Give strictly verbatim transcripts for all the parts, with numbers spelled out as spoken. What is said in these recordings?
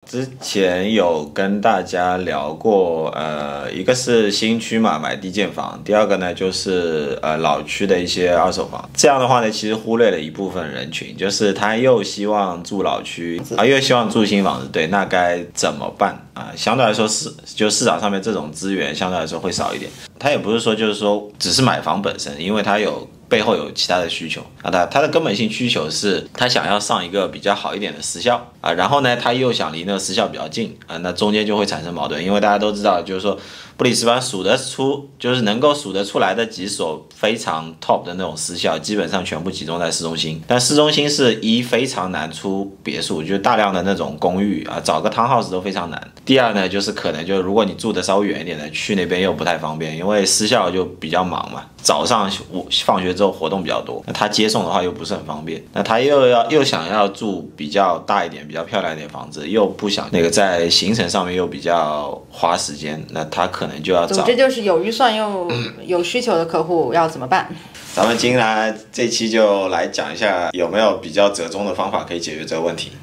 之前有跟大家聊过，呃，一个是新区嘛，买地建房；第二个呢，就是呃老区的一些二手房。这样的话呢，其实忽略了一部分人群，就是他又希望住老区啊，又希望住新房子，对，那该怎么办啊？相对来说市就市场上面这种资源相对来说会少一点。他也不是说就是说只是买房本身，因为他有。背后有其他的需求啊，他他的根本性需求是他想要上一个比较好一点的私校啊，然后呢他又想离那个私校比较近啊，那中间就会产生矛盾，因为大家都知道，就是说布里斯班数得出，就是能够数得出来的几所非常 top 的那种私校，基本上全部集中在市中心，但市中心是一非常难出别墅，就是大量的那种公寓啊，找个 townhouse 都非常难。第二呢，就是可能就如果你住的稍微远一点的，去那边又不太方便，因为私校就比较忙嘛，早上放学之后活动比较多，那他接送的话又不是很方便，那他又要又想要住比较大一点、比较漂亮一点房子，又不想那个在行程上面又比较花时间，那他可能就要找。 这就是有预算又有需求的客户要怎么办？ 咱们今天这期就来讲一下有没有比较折中的方法可以解决这个问题。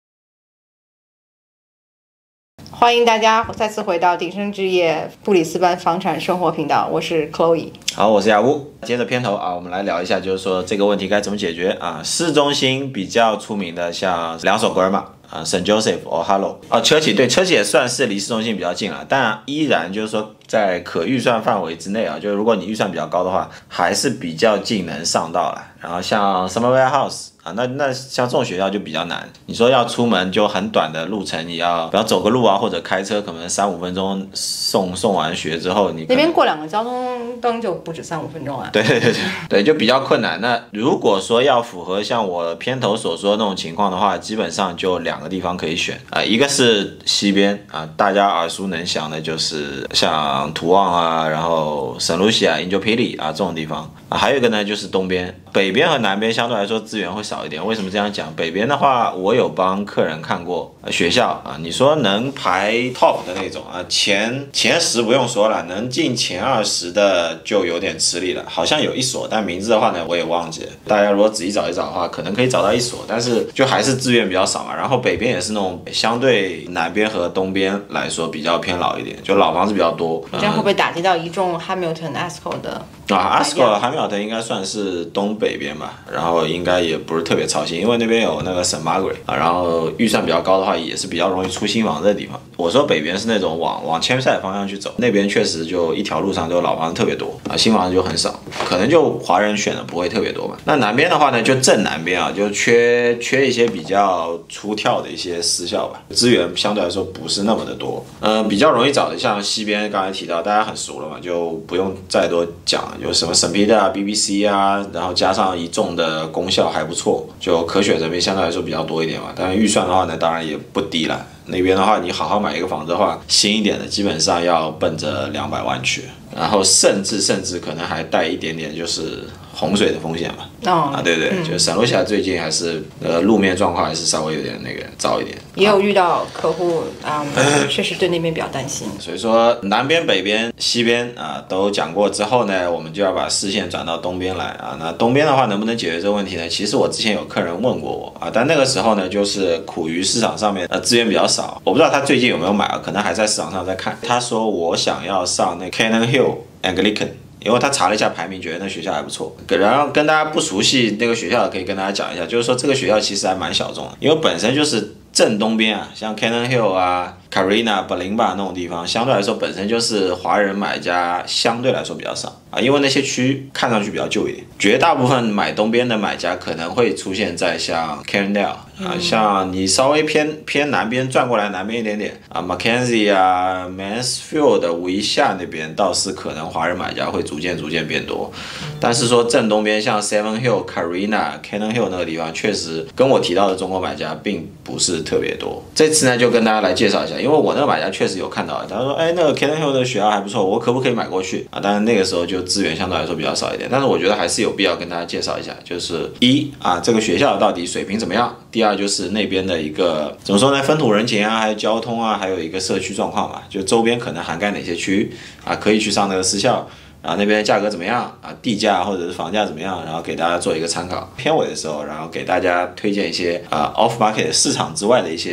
欢迎大家再次回到鼎盛置业布里斯班房产生活频道，我是 Chloe。 好，我是雅乌。接着片头啊，我们来聊一下，就是说这个问题该怎么解决啊？市中心比较出名的像两所格尔玛啊 ，Saint Joseph 或 Harlow 啊，车企对车企也算是离市中心比较近了，但依然就是说在可预算范围之内啊，就是如果你预算比较高的话，还是比较近能上到了。然后像 Summerville House。啊，那那像这种学校就比较难。你说要出门就很短的路程，你要不要走个路啊，或者开车，可能三五分钟送送完学之后，你那边过两个交通灯就不止三五分钟啊。 对对对对，就比较困难。那如果说要符合像我片头所说的那种情况的话，基本上就两个地方可以选啊、呃，一个是西边啊，大家耳熟能详的就是像图旺啊，然后圣露西亚、英 p 霹雳啊这种地方啊，还有一个呢就是东边。北边和南边相对来说资源会少一点，为什么这样讲？北边的话，我有帮客人看过学校啊，你说能排 top 的那种啊，前前十不用说了，能进前二十的就有点吃力了。好像有一所，但名字的话呢，我也忘记了。大家如果仔细找一找的话，可能可以找到一所，但是就还是资源比较少嘛。然后北边也是那种相对南边和东边来说比较偏老一点，就老房子比较多。 这样会不会打击到一众 Hamilton、Ascot 的？ 啊 ，Ascot 汉密尔顿应该算是东北边吧，然后应该也不是特别操心，因为那边有那个 Saint Margaret 啊，然后预算比较高的话，也是比较容易出新房子的地方。我说北边是那种往往 Chermside 方向去走，那边确实就一条路上就老房子特别多啊，新房子就很少，可能就华人选的不会特别多吧。那南边的话呢，就正南边啊，就缺缺一些比较出挑的一些私校吧，资源相对来说不是那么的多，嗯、呃，比较容易找的像西边刚才提到，大家很熟了嘛，就不用再多讲了。有什么圣彼得啊、B B C 啊，然后加上一众的功效还不错，就可选择面相对来说比较多一点嘛。但是预算的话呢，当然也不低了。那边的话，你好好买一个房子的话，新一点的基本上要奔着两百万去，然后甚至甚至可能还带一点点就是洪水的风险嘛。 哦， 啊，对对，嗯、就圣露西亚最近还是呃路面状况还是稍微有点那个糟一点。 也有遇到客户啊，确、嗯、实对那边比较担心。 所以说南边、北边、西边啊都讲过之后呢，我们就要把视线转到东边来啊。那东边的话能不能解决这个问题呢？其实我之前有客人问过我啊，但那个时候呢就是苦于市场上面呃资源比较少，我不知道他最近有没有买啊，可能还在市场上在看。他说我想要上那 Cannon Hill Anglican。因为他查了一下排名，觉得那学校还不错。然后跟大家不熟悉那个学校的，可以跟大家讲一下，就是说这个学校其实还蛮小众的，因为本身就是正东边啊，像 Cannon Hill 啊、Carina、b 林吧那种地方，相对来说本身就是华人买家相对来说比较少啊，因为那些区看上去比较旧一点。绝大部分买东边的买家可能会出现在像 Carindale 啊，像你稍微偏偏南边转过来南边一点点啊 ，Mackenzie 啊、Mansfield 五一下那边倒是可能华人买家会逐渐逐渐变多，但是说正东边像 Seven Hill、Carina、Cannon Hill 那个地方，确实跟我提到的中国买家并不是特别多。这次呢，就跟大家来介绍一下，因为我那个买家确实有看到，他说，哎，那个 Cannon Hill 的学校还不错，我可不可以买过去啊？当然那个时候就资源相对来说比较少一点，但是我觉得还是有必要跟大家介绍一下，就是一啊，这个学校到底水平怎么样？第二就是那边的一个怎么说呢，风土人情啊，还有交通啊，还有一个社区状况嘛，就周边可能涵盖哪些区啊，可以去上那个私校。然后那边价格怎么样啊？地价或者是房价怎么样？然后给大家做一个参考。片尾的时候，然后给大家推荐一些啊 off market 市场之外的一些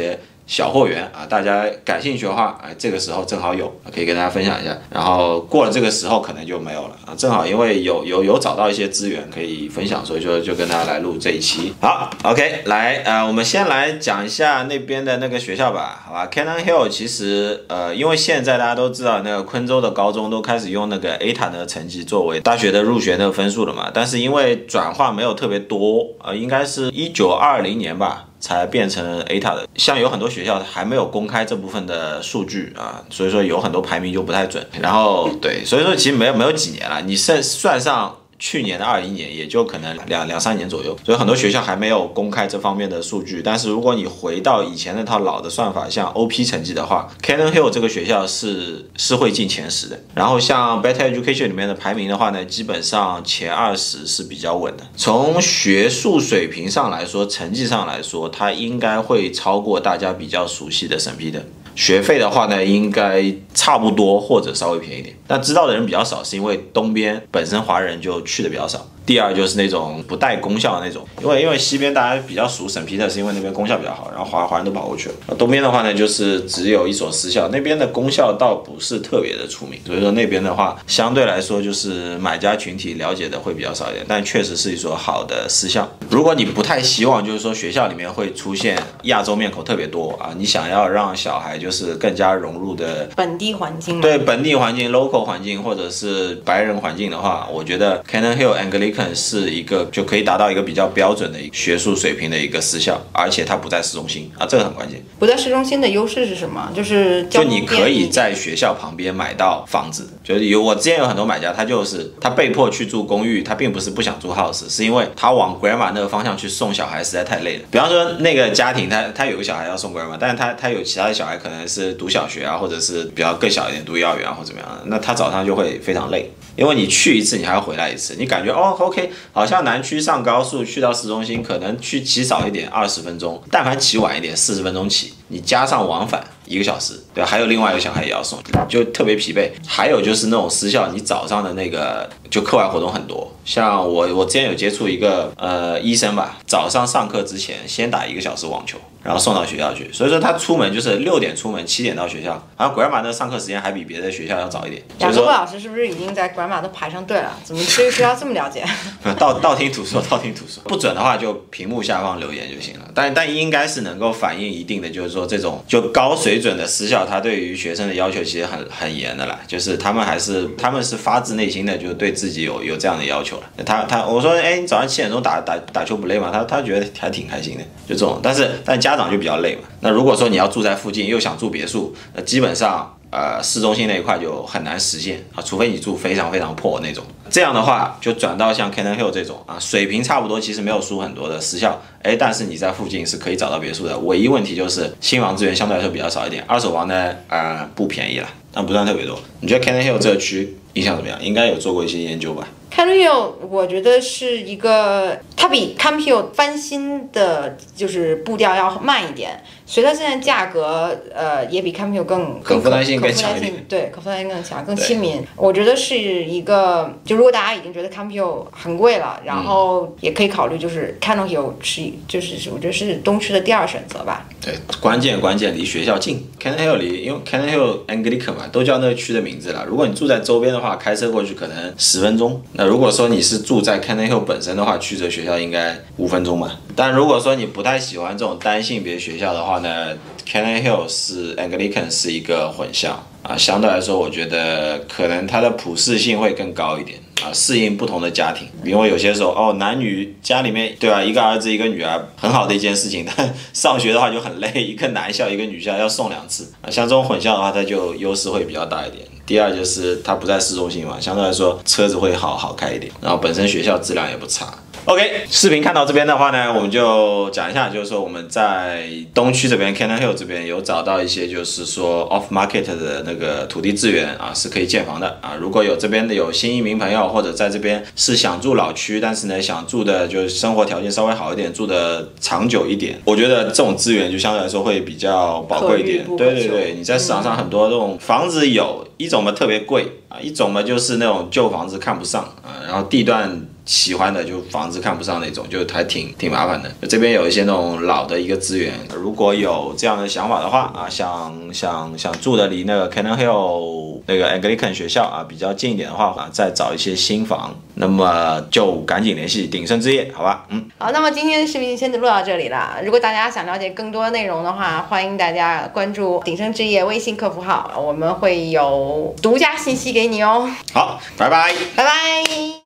小货源啊，大家感兴趣的话，哎，这个时候正好有，可以跟大家分享一下。然后过了这个时候可能就没有了啊，正好因为有有有找到一些资源可以分享，所以就就跟大家来录这一期。好 ，OK， 来，呃，我们先来讲一下那边的那个学校吧，好吧 ？Cannon Hill 其实呃，因为现在大家都知道那个昆州的高中都开始用那个 A T A 的成绩作为大学的入学那个分数了嘛，但是因为转化没有特别多，呃，应该是一九二零年吧。才变成 A T A 的，像有很多学校还没有公开这部分的数据啊，所以说有很多排名就不太准。然后对，所以说其实没有没有几年了，你算算上去年的二一年，也就可能两两三年左右，所以很多学校还没有公开这方面的数据。但是如果你回到以前那套老的算法，像 O P 成绩的话 ，Cannon Hill 这个学校是是会进前十的。然后像 Better Education 里面的排名的话呢，基本上前二十是比较稳的。从学术水平上来说，成绩上来说，它应该会超过大家比较熟悉的圣彼得。学费的话呢，应该差不多或者稍微便宜点，但知道的人比较少，是因为东边本身华人就去的比较少。第二就是那种不带功效的那种，因为因为西边大家比较熟圣彼得，是因为那边功效比较好，然后华华人都跑过去了。东边的话呢，就是只有一所私校，那边的功效倒不是特别的出名，所以说那边的话相对来说就是买家群体了解的会比较少一点，但确实是一所好的私校。如果你不太希望就是说学校里面会出现亚洲面孔特别多啊，你想要让小孩就是更加融入的本地环境， 对本地环境 local 环境或者是白人环境的话，我觉得 Cannon Hill Anglican是一个就可以达到一个比较标准的学术水平的一个私校，而且它不在市中心啊，这个很关键。 不在市中心的优势是什么？就是就你可以在学校旁边买到房子，就是有我之前有很多买家，他就是他被迫去住公寓，他并不是不想住 house， 是因为他往 grandma 那个方向去送小孩实在太累了。比方说那个家庭他他有个小孩要送 grandma， 但是他他有其他的小孩可能是读小学啊，或者是比较更小一点读幼儿园啊或怎么样，那他早上就会非常累。因为你去一次，你还要回来一次，你感觉哦 ，OK， 好像南区上高速去到市中心，可能去骑少一点，二十分钟，但凡骑晚一点，四十分钟起，你加上往返一个小时，对吧？还有另外一个小孩也要送，就特别疲惫。还有就是那种私校，你早上的那个就课外活动很多，像我我之前有接触一个呃医生吧，早上上课之前先打一个小时网球，然后送到学校去，所以说他出门就是六点出门，七点到学校，然后 grandma 那上课时间还比别的学校要早一点。 两个老师是不是已经在 grandma 都排上队了？怎么对学校这么了解？ 道道听途说，道听途说，不准的话就屏幕下方留言就行了。但但应该是能够反映一定的，就是说这种就高水准的私校，他对于学生的要求其实很很严的啦，就是他们还是他们是发自内心的，就对自己有有这样的要求了。他他我说，哎，你早上七点钟打打打球不累吗？他他觉得还挺开心的，就这种。但是但家长就比较累嘛。那如果说你要住在附近，又想住别墅，那基本上。呃，市中心那一块就很难实现啊，除非你住非常非常破那种。这样的话，就转到像 Cannon Hill 这种啊，水平差不多，其实没有输很多的私校，哎，但是你在附近是可以找到别墅的。唯一问题就是新房资源相对来说比较少一点，二手房呢，呃，不便宜了，但不算特别多。你觉得 Cannon Hill 这个区印象怎么样？应该有做过一些研究吧 ？Cannon Hill 我觉得是一个，它比 Camp Hill 翻新的就是步调要慢一点。所以它现在价格，呃，也比 Camp Hill 更可负担性更强一点， 对，可负担性更强，更亲民。我觉得是一个，就如果大家已经觉得 Camp Hill 很贵了，然后也可以考虑就是 Cannon Hill 是，就是我觉得是东区的第二选择吧。 对，关键关键离学校近 ，Cannon Hill 离，因为 Cannon Hill Anglican 嘛，都叫那个区的名字了。如果你住在周边的话，开车过去可能十分钟。那如果说你是住在 Cannon Hill 本身的话，去这学校应该五分钟吧。但如果说你不太喜欢这种单性别学校的话呢 ，Cannon Hill 是 Anglican 是一个混校啊，相对来说我觉得可能它的普适性会更高一点啊，适应不同的家庭。因为有些时候哦，男女家里面对吧，一个儿子一个女儿很好的一件事情，但上学的话就很累，一个男校一个女校要送两次啊，像这种混校的话，它就优势会比较大一点。第二就是它不在市中心嘛，相对来说车子会好好开一点，然后本身学校质量也不差。OK， 视频看到这边的话呢，我们就讲一下，就是说我们在东区这边 Cannon Hill 这边有找到一些，就是说 off market 的那个土地资源啊，是可以建房的啊。如果有这边的有新移民朋友，或者在这边是想住老区，但是呢想住的就是生活条件稍微好一点，住的长久一点，我觉得这种资源就相对来说会比较宝贵一点。对对对，你在市场上很多这种房子有一种嘛特别贵啊，一种嘛就是那种旧房子看不上啊，然后地段喜欢的就房子看不上那种，就还挺挺麻烦的。这边有一些那种老的一个资源，如果有这样的想法的话啊，想想想住的离那个 Cannon Hill 那个 Anglican 学校啊比较近一点的话啊，再找一些新房，那么就赶紧联系鼎盛置业，好吧？嗯， 好，那么今天的视频先录到这里了。如果大家想了解更多内容的话，欢迎大家关注鼎盛置业微信客服号，我们会有独家信息给你哦。 好，拜拜， 拜拜。